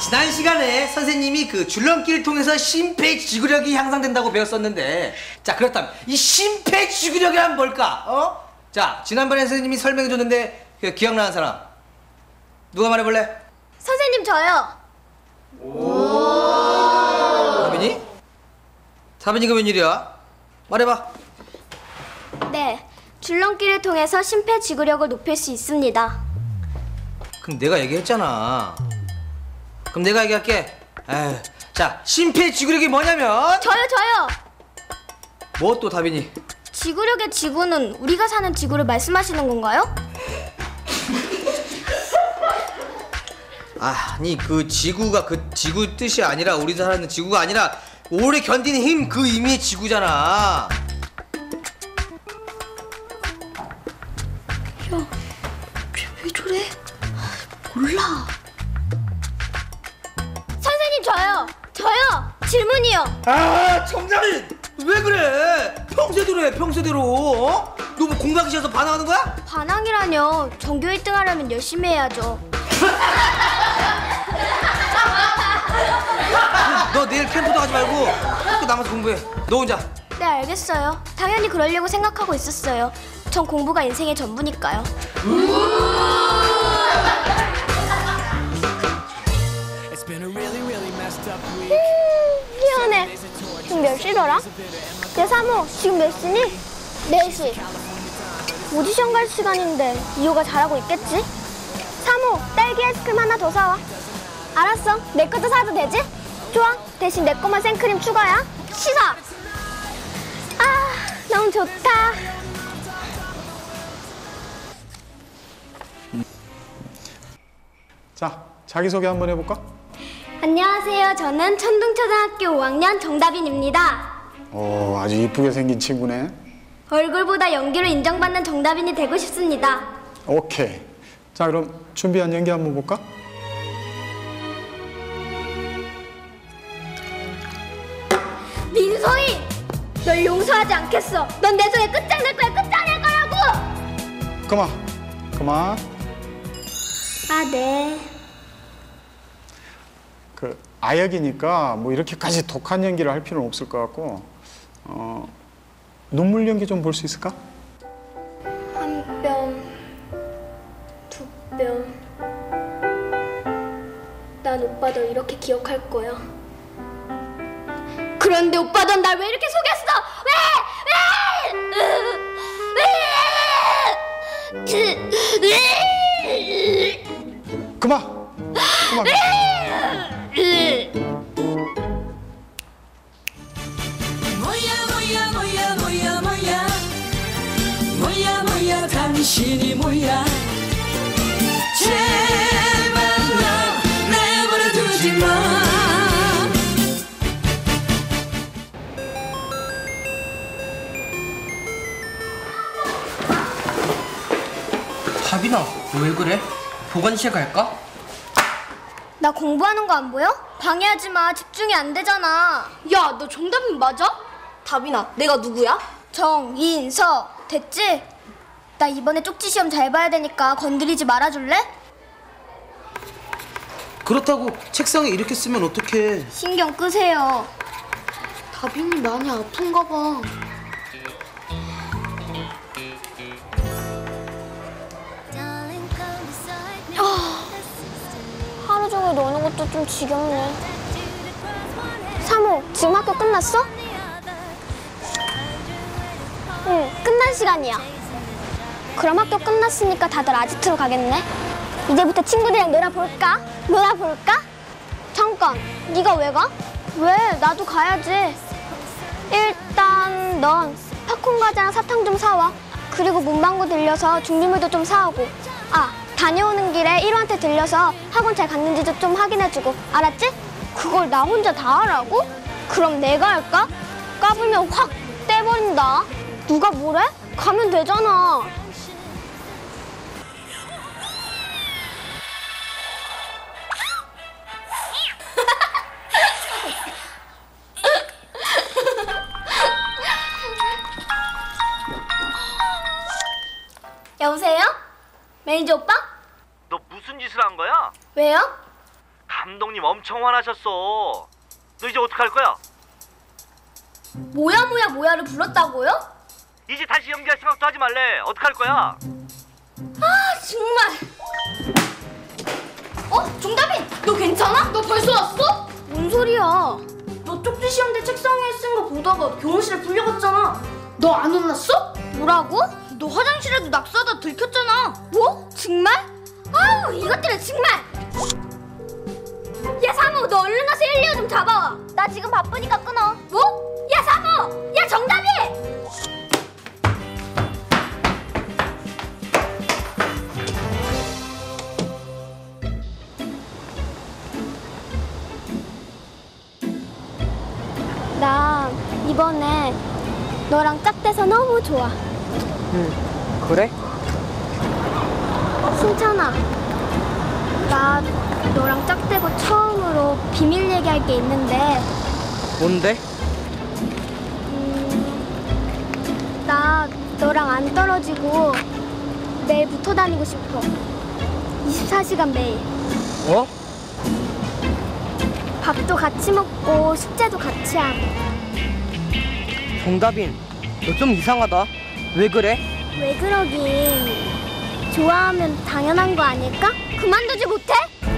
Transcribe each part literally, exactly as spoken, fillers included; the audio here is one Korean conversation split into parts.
지난 시간에 선생님이 그 줄넘기를 통해서 심폐지구력이 향상된다고 배웠었는데, 자 그렇다면 이 심폐지구력이란 뭘까? 어? 자 지난번에 선생님이 설명해줬는데 그 기억나는 사람 누가 말해볼래? 선생님 저요. 오. 사빈이? 사빈이가 웬일이야? 말해봐. 네, 줄넘기를 통해서 심폐지구력을 높일 수 있습니다. 그럼 내가 얘기했잖아. 그럼 내가 얘기할게. 에휴, 자, 심폐지구력이 뭐냐면 저요 저요. 뭐 또 다빈이? 지구력의 지구는 우리가 사는 지구를 말씀하시는 건가요? 아니 그 지구가 그 지구 뜻이 아니라 우리 사는 지구가 아니라 오래 견디는 힘 그 의미의 지구잖아. 야, 왜 저래? 몰라. 선생님 저요. 저요. 질문이요. 아 정답이 왜 그래? 평소대로 해 평소대로. 어? 너 뭐 공부하기 싫어서 반항하는 거야? 반항이라뇨. 전교 일 등 하려면 열심히 해야죠. 너 내일 캠프도 가지 말고 학교 남아서 공부해. 너 혼자. 네 알겠어요. 당연히 그러려고 생각하고 있었어요. 전 공부가 인생의 전부니까요. 음, 희한해. 지금 몇 시더라? 내 사모, 지금 몇 시니? 네 시. 오디션 갈 시간인데 이호가 잘하고 있겠지? 사모, 딸기 아이스크림 하나 더 사와. 알았어. 내 것도 사도 되지? 좋아. 대신 내 것만 생크림 추가야. 시사. 아, 너무 좋다. 자, 자기소개 한번 해볼까? 안녕하세요. 저는 천둥초등학교 오 학년 정다빈입니다. 오, 아주 이쁘게 생긴 친구네. 얼굴보다 연기로 인정받는 정다빈이 되고 싶습니다. 오케이. 자, 그럼 준비한 연기 한번 볼까? 민소희! 널 용서하지 않겠어. 넌 내 손에 끝장낼 거야. 끝장낼 거라고! 그만. 그만. 아, 네. 그 아역이니까 뭐 이렇게까지 독한 연기를 할 필요는 없을 것 같고, 어, 눈물 연기 좀 볼 수 있을까? 한 뼘, 두 뼘. 난 오빠 널 이렇게 기억할 거야. 그런데 오빠 넌 날 왜 이렇게 속였어? 왜? 왜? 왜? 그만. 그만. 뭐야 뭐야 뭐야 뭐야 뭐야 뭐야 뭐야 당신이 뭐야 제발 나 내버려 두지 마. 다빈아, 너 왜 그래? 보건실 갈까? 나 공부하는 거 안 보여? 방해하지 마. 집중이 안 되잖아. 야, 너 정답은 맞아? 다빈아, 내가 누구야? 정인서. 됐지? 나 이번에 쪽지 시험 잘 봐야 되니까 건드리지 말아줄래? 그렇다고 책상에 이렇게 쓰면 어떡해. 신경 끄세요. 다빈이 많이 아픈가 봐. 아, 하루 종일 노는 것도 좀 지겹네. 사모, 지금 학교 끝났어? 응, 끝난 시간이야. 그럼 학교 끝났으니까 다들 아지트로 가겠네. 이제부터 친구들이랑 놀아볼까? 놀아볼까? 잠깐, 네가 왜 가? 왜? 나도 가야지. 일단 넌 팝콘 과자랑 사탕 좀 사와. 그리고 문방구 들려서 준비물도 좀 사오고. 아, 다녀오는 길에 일호한테 들려서 학원 잘 갔는지도 좀 확인해주고. 알았지? 그걸 나 혼자 다 하라고? 그럼 내가 할까? 까불면 확 떼버린다. 누가 뭐래? 가면 되잖아. 여보세요? 매니저 오빠? 너 무슨 짓을 한 거야? 왜요? 감독님 엄청 화나셨어. 너 이제 어떡할 거야? 뭐야 뭐야 뭐야를 불렀다고요? 이제 다시 연기할 생각도 하지 말래. 어떡할 거야? 아 정말. 어? 종다빈 너 괜찮아? 너 벌써 왔어? 뭔 소리야? 너 쪽지 시험 때 책상에 쓴 거 보다가 교무실에 불려갔잖아. 너 안 혼났어? 뭐라고? 너 화장실에도 낙서하다 들켰잖아. 뭐? 정말? 아우 이것들은 정말. 야 사모 너 얼른 가서 일리오 좀 잡아와. 나 지금 바쁘니까 끊어. 뭐? 야 사모! 야 정답이! 나 이번에 너랑 짝돼서 너무 좋아. 응, 그래? 승찬아, 나 너랑 짝대고 처음으로 비밀 얘기할 게 있는데 뭔데? 음, 나 너랑 안 떨어지고 매일 붙어 다니고 싶어. 이십사 시간 매일. 어? 밥도 같이 먹고 숙제도 같이 하고. 정답인, 너 좀 이상하다. 왜 그래? 왜 그러긴. 좋아하면 당연한 거 아닐까? 그만두지 못해?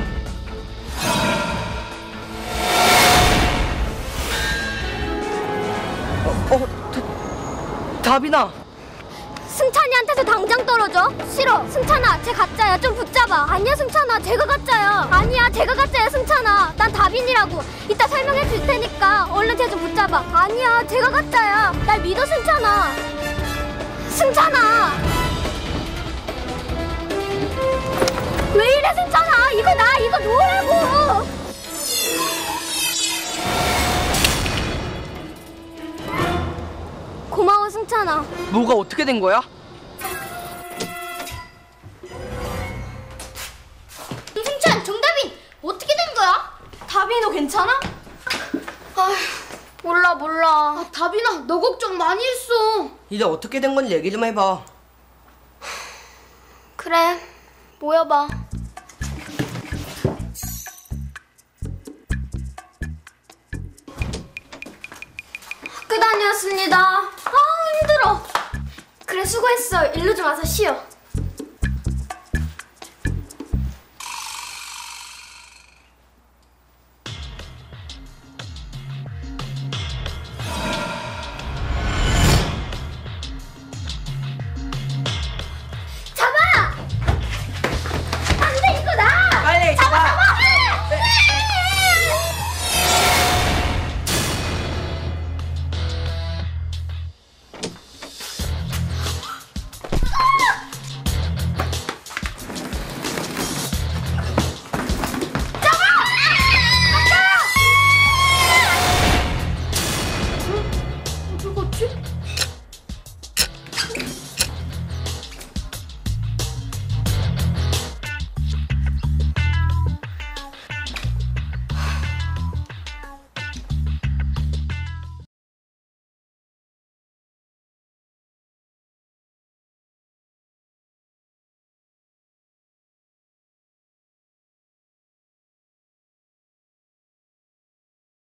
어, 다, 다빈아. 승찬이한테서 당장 떨어져. 싫어. 승찬아, 쟤 가짜야. 좀 붙잡아. 아니야, 승찬아. 쟤가 가짜야. 아니야, 쟤가 가짜야, 승찬아. 난 다빈이라고. 이따 설명해 줄 테니까 얼른 쟤 좀 붙잡아. 아니야, 쟤가 가짜야. 날 믿어, 승찬아. 승찬아. 왜 이래, 승찬아. 이거 나, 이거 놓으라고. 고마워, 승찬아. 뭐가 어떻게 된 거야? 승찬, 정다빈 어떻게 된 거야? 다빈이 너 괜찮아? 아, 몰라 몰라. 아, 다빈아 너 걱정 많이 했어. 이제 어떻게 된 건지 얘기 좀 해봐. 그래, 모여봐. 학교 다녔습니다. 아 힘들어. 그래 수고했어. 일로 좀 와서 쉬어. 잡아! 안돼 이거 나! 빨리 잡아 잡아! 잡아! 어디 갔지?